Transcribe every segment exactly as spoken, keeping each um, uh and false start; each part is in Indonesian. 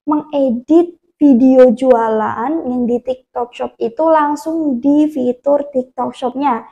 mengedit video jualan yang di TikTok Shop itu langsung di fitur TikTok Shop-nya.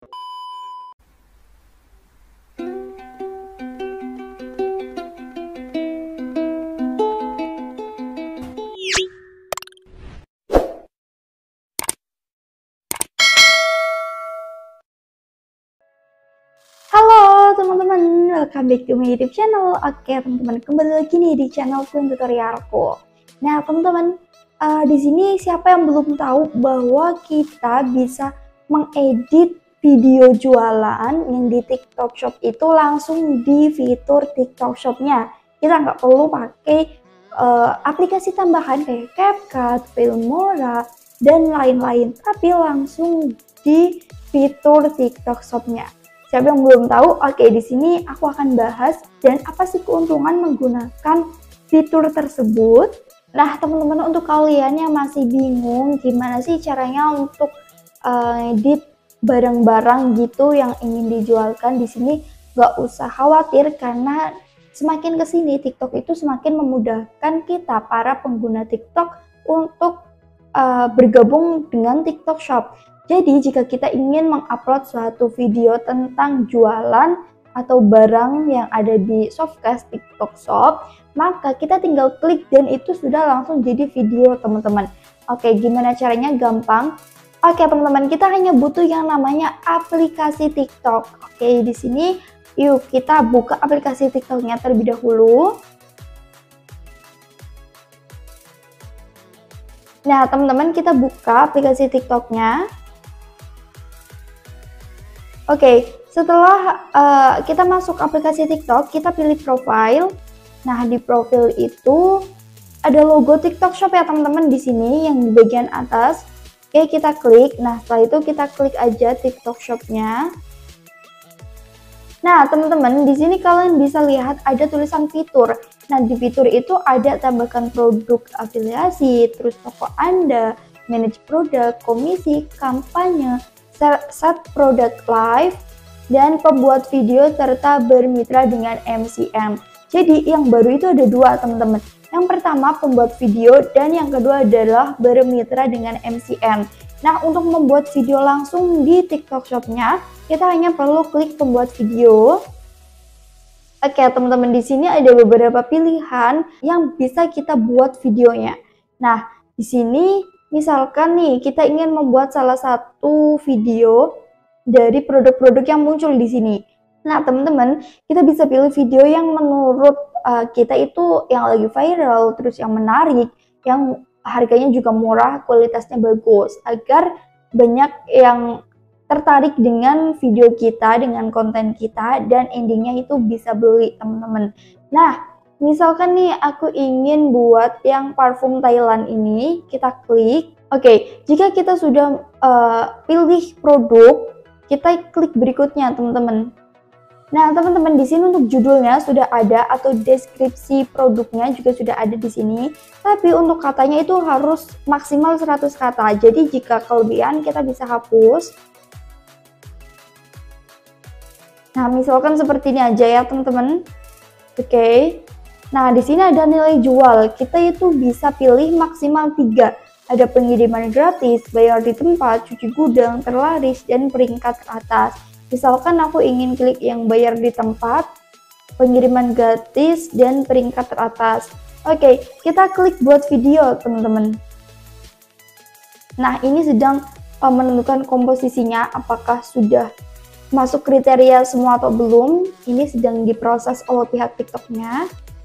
Halo teman-teman, welcome back to my YouTube channel. Oke teman-teman, kembali lagi nih di channel Queen Tutorialku. Nah teman-teman, uh, di sini siapa yang belum tahu bahwa kita bisa mengedit video jualan yang di TikTok Shop itu langsung di fitur TikTok Shop-nya. Kita nggak perlu pakai uh, aplikasi tambahan kayak CapCut, Filmora, dan lain-lain, tapi langsung di fitur TikTok Shop-nya. Siapa yang belum tahu? Oke, di sini aku akan bahas dan apa sih keuntungan menggunakan fitur tersebut. Nah, teman-teman, untuk kalian yang masih bingung gimana sih caranya untuk uh, edit barang-barang gitu yang ingin dijualkan di sini, nggak usah khawatir karena semakin kesini TikTok itu semakin memudahkan kita para pengguna TikTok untuk uh, bergabung dengan TikTok Shop. Jadi jika kita ingin mengupload suatu video tentang jualan atau barang yang ada di Shopcast TikTok Shop, maka kita tinggal klik dan itu sudah langsung jadi video teman-teman. Oke, gimana caranya? Gampang. Oke teman-teman, kita hanya butuh yang namanya aplikasi TikTok. Oke, di sini yuk kita buka aplikasi TikToknya terlebih dahulu. Nah teman-teman, kita buka aplikasi TikToknya. Oke, okay, setelah uh, kita masuk aplikasi TikTok, kita pilih profile. Nah, di profil itu ada logo TikTok Shop ya teman-teman di sini yang di bagian atas. Oke, okay, kita klik. Nah, setelah itu kita klik aja TikTok Shop-nya. Nah, teman-teman, di sini kalian bisa lihat ada tulisan fitur. Nah, di fitur itu ada tambahkan produk afiliasi, terus toko Anda, manage produk, komisi, kampanye, set product live, dan pembuat video serta bermitra dengan M C M. Jadi yang baru itu ada dua teman-teman. Yang pertama pembuat video dan yang kedua adalah bermitra dengan M C M. Nah, untuk membuat video langsung di TikTok Shop-nya, kita hanya perlu klik pembuat video. Oke teman-teman, di sini ada beberapa pilihan yang bisa kita buat videonya. Nah, di sini misalkan nih, kita ingin membuat salah satu video dari produk-produk yang muncul di sini. Nah, teman-teman, kita bisa pilih video yang menurut uh, kita itu yang lagi viral, terus yang menarik, yang harganya juga murah, kualitasnya bagus, agar banyak yang tertarik dengan video kita, dengan konten kita, dan endingnya itu bisa beli, teman-teman. Nah, misalkan nih aku ingin buat yang parfum Thailand ini, kita klik. Oke, okay, jika kita sudah uh, pilih produk, kita klik berikutnya teman-teman. Nah teman-teman, di sini untuk judulnya sudah ada atau deskripsi produknya juga sudah ada di sini. Tapi untuk katanya itu harus maksimal seratus kata. Jadi jika kelebihan kita bisa hapus. Nah misalkan seperti ini aja ya teman-teman. Oke. Okay. Nah, di sini ada nilai jual. Kita itu bisa pilih maksimal tiga. Ada pengiriman gratis, bayar di tempat, cuci gudang, terlaris, dan peringkat teratas. Misalkan aku ingin klik yang bayar di tempat, pengiriman gratis, dan peringkat teratas. Oke, kita klik buat video, teman-teman. Nah, ini sedang uh, menentukan komposisinya, apakah sudah masuk kriteria semua atau belum. Ini sedang diproses oleh pihak TikTok-nya.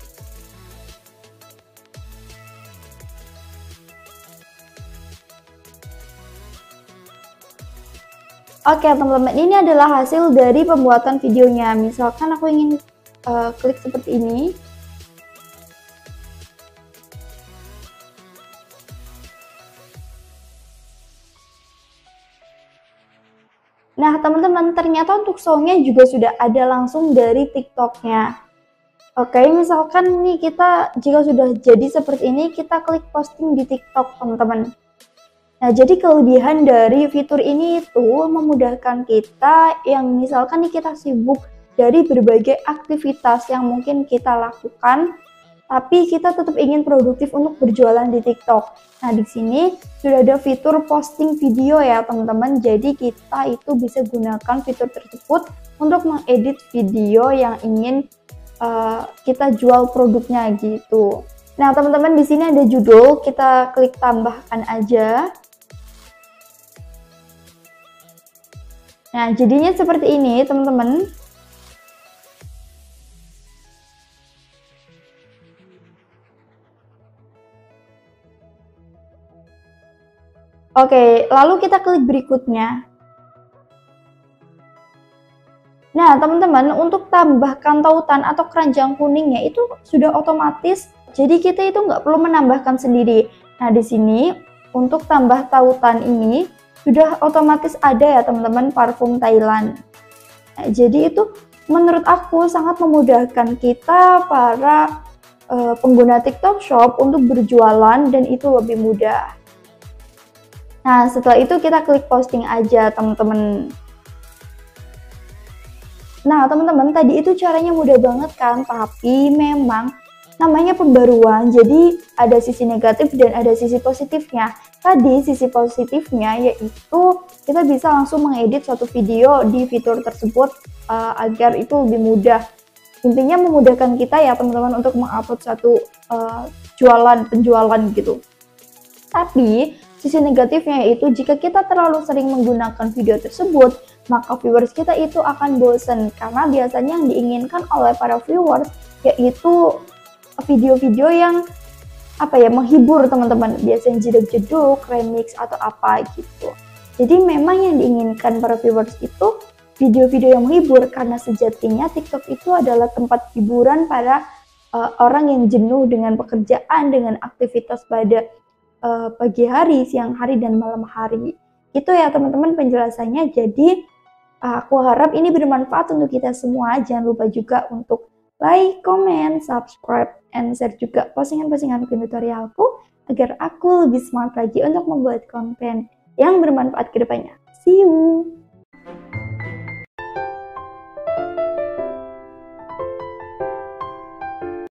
Oke teman-teman, ini adalah hasil dari pembuatan videonya. Misalkan aku ingin uh, klik seperti ini. Nah teman-teman, ternyata untuk songnya juga sudah ada langsung dari TikTok-nya. Oke, misalkan nih kita jika sudah jadi seperti ini, kita klik posting di TikTok teman-teman. Nah, jadi kelebihan dari fitur ini itu memudahkan kita yang misalkan nih kita sibuk dari berbagai aktivitas yang mungkin kita lakukan tapi kita tetap ingin produktif untuk berjualan di TikTok. Nah, di sini sudah ada fitur posting video ya teman-teman. Jadi kita itu bisa gunakan fitur tersebut untuk mengedit video yang ingin uh, kita jual produknya gitu. Nah, teman-teman di sini ada judul, kita klik tambahkan aja. Nah, jadinya seperti ini teman-teman. Oke, lalu kita klik berikutnya. Nah, teman-teman, untuk tambahkan tautan atau keranjang kuningnya itu sudah otomatis, jadi kita itu nggak perlu menambahkan sendiri. Nah, di sini untuk tambah tautan ini sudah otomatis ada ya teman-teman, parfum Thailand. Nah, jadi itu menurut aku sangat memudahkan kita para uh, pengguna TikTok Shop untuk berjualan dan itu lebih mudah. Nah, setelah itu kita klik posting aja, teman-teman. Nah, teman-teman, tadi itu caranya mudah banget kan, tapi memang namanya pembaruan, jadi ada sisi negatif dan ada sisi positifnya. Tadi sisi positifnya yaitu kita bisa langsung mengedit suatu video di fitur tersebut uh, agar itu lebih mudah. Intinya memudahkan kita ya teman-teman untuk mengupload satu uh, jualan, penjualan gitu. Tapi sisi negatifnya yaitu jika kita terlalu sering menggunakan video tersebut, maka viewers kita itu akan bosen karena biasanya yang diinginkan oleh para viewers yaitu video-video yang apa ya, menghibur teman-teman, biasanya jeduk-jeduk, remix atau apa gitu. Jadi memang yang diinginkan para viewers itu video-video yang menghibur karena sejatinya TikTok itu adalah tempat hiburan para uh, orang yang jenuh dengan pekerjaan, dengan aktivitas pada Uh, pagi hari, siang hari, dan malam hari. Itu ya teman-teman penjelasannya. Jadi uh, aku harap ini bermanfaat untuk kita semua. Jangan lupa juga untuk like, comment, subscribe, and share juga postingan-postingan tutorialku agar aku lebih semangat lagi untuk membuat konten yang bermanfaat ke depannya. See you!